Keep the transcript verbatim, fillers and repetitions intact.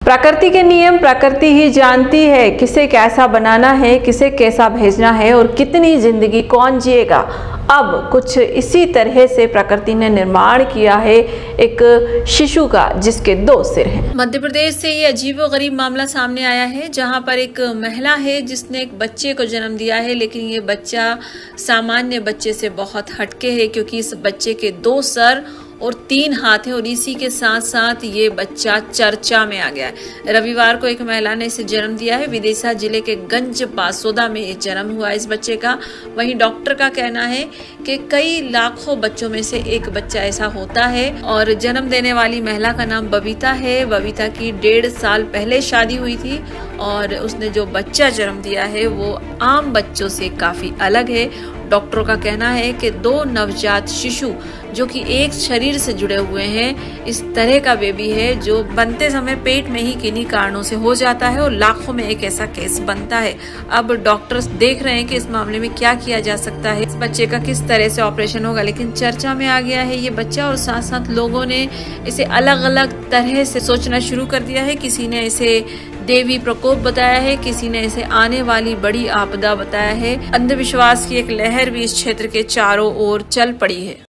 प्रकृति के नियम प्रकृति ही जानती है, किसे कैसा बनाना है, किसे कैसा भेजना है और कितनी जिंदगी कौन जिएगा। अब कुछ इसी तरह से प्रकृति ने निर्माण किया है एक शिशु का जिसके दो सिर हैं। मध्य प्रदेश से ये अजीबोगरीब मामला सामने आया है, जहां पर एक महिला है जिसने एक बच्चे को जन्म दिया है, लेकिन ये बच्चा सामान्य बच्चे से बहुत हटके है, क्योंकि इस बच्चे के दो सर और तीन हाथ हैं और इसी के साथ साथ ये बच्चा चर्चा में आ गया है। रविवार को एक महिला ने इसे जन्म दिया है। विदिशा जिले के गंज बासोदा में ये जन्म हुआ इस बच्चे का। वहीं डॉक्टर का कहना है कि कई लाखों बच्चों में से एक बच्चा ऐसा होता है। और जन्म देने वाली महिला का नाम बबीता है। बबीता की डेढ़ साल पहले शादी हुई थी और उसने जो बच्चा जन्म दिया है वो आम बच्चों से काफी अलग है। डॉक्टरों का कहना है कि दो नवजात शिशु जो कि एक शरीर से जुड़े हुए हैं, इस तरह का बेबी है जो बनते समय पेट में ही किन्हीं कारणों से हो जाता है और लाखों में एक ऐसा केस बनता है। अब डॉक्टर्स देख रहे हैं कि इस मामले में क्या किया जा सकता है, इस बच्चे का किस तरह से ऑपरेशन होगा, लेकिन चर्चा में आ गया है ये बच्चा और साथ साथ लोगों ने इसे अलग अलग तरह से सोचना शुरू कर दिया है। किसी ने इसे देवी प्रकोप बताया है, किसी ने इसे आने वाली बड़ी आपदा बताया है। अंधविश्वास की एक लहर भी इस क्षेत्र के चारों ओर चल पड़ी है।